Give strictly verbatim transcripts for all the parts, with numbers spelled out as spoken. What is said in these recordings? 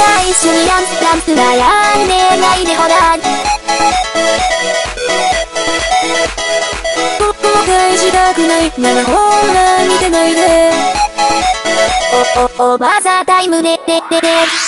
あ一緒にダンスダンス悩んでないでほら後悔したくないならほら見てないでおおオーバーザタイムでででで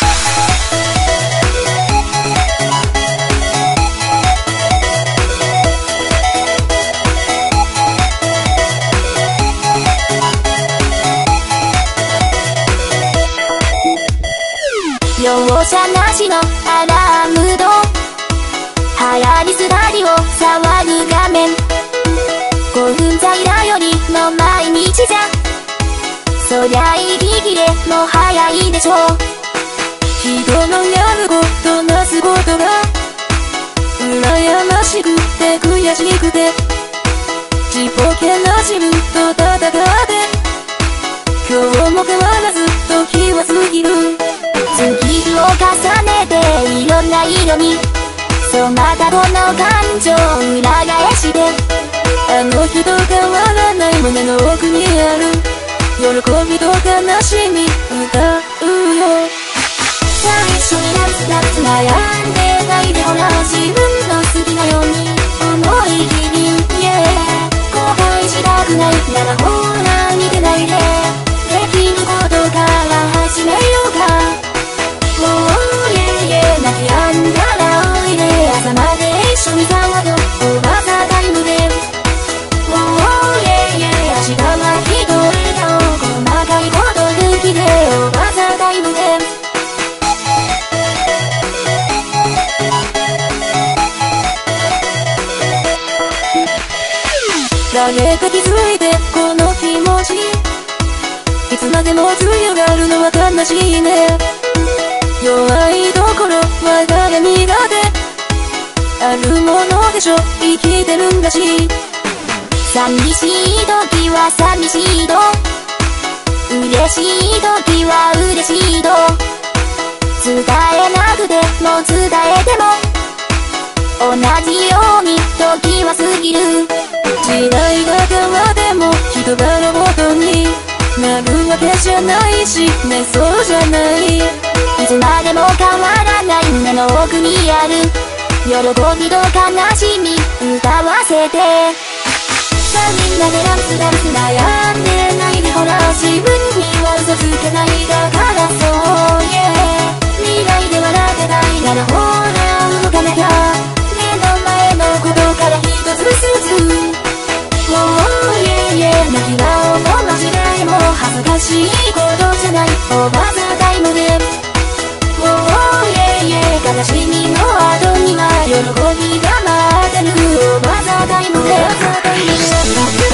容赦なしのアラームと流行りすがりを触る画面興奮剤頼りの毎日じゃそりゃ息切れも早いでしょ人のやることなすことが羨ましくて悔しくてちっぽけな自分と戦って今日も変わらず時は過ぎる月日を重ねていろんな色に染まったこの感情裏返してあの人変わらない胸の奥にある喜びと悲しみ歌うよさあ一緒にダンスダンス悩んでないでほら自分の好きなように思い切り Yeah 後悔したくないならほら見てないでできることから始めようか泣き止んだらおいで朝まで一緒に騒ごうオーバーザタイムで Oh yeah yeah 明日は一人だ細かいこと抜きでオーバーザタイムで誰か気づいてこの気持ちいつまでも強がるのは悲しいね弱いところは誰苦手あるものでしょ生きてるんだし寂しい時は寂しいと嬉しい時は嬉しいと伝えなくても伝えても同じように時は過ぎる時代が変わっても人がロボットになるわけじゃないしねそうじゃないいつまでも変わらない胸の奥にある喜びと悲しみ歌わせてさあみんなでダンスダンス悩んでないでほら自分には嘘つけないだからそう Yeah 未来で笑ってないならほら動かなきゃ目の前のことから一つずつ Oh yeah yeah 泣き顔も間違いも恥ずかしいことじゃないオーバーザタイムでOh yeah yeah 悲しみの後には喜びが待ってるオーバーザタイムでオーバーザタイムで